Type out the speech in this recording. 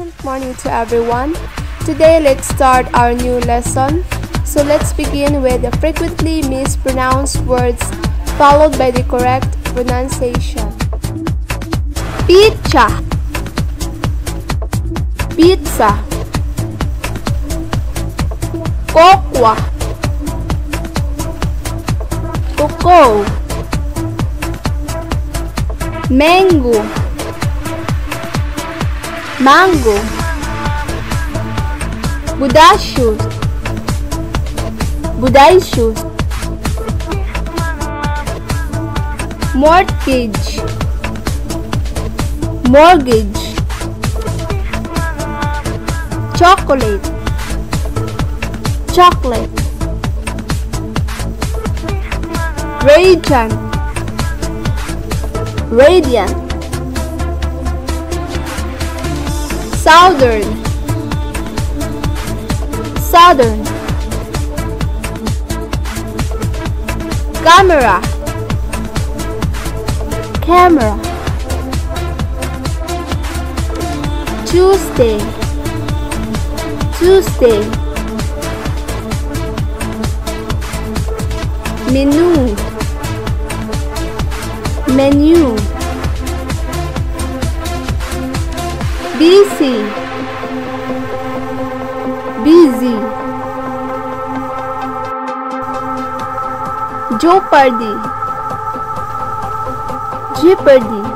Pleasant morning to everyone. Today let's start our new lesson. So let's begin with the frequently mispronounced words followed by the correct pronunciation. Pizza, pizza, cocoa, cocoa, mango, mango, bodacious, bodacious, mortgage, mortgage, chocolate, chocolate, radiant, radiant, southern, southern, camera, camera, Tuesday, Tuesday, menu, menu, busy, busy, jeopardy, jeopardy,